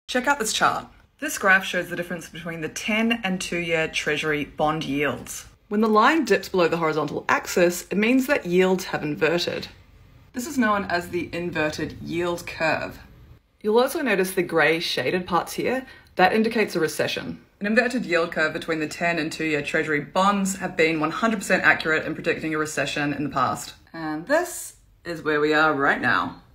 Check out this chart. This graph shows the difference between the 10 and 2-year Treasury bond yields. When the line dips below the horizontal axis, it means that yields have inverted. This is known as the inverted yield curve. You'll also notice the grey shaded parts here. That indicates a recession. An inverted yield curve between the 10 and 2-year Treasury bonds have been 100% accurate in predicting a recession in the past. And this is where we are right now.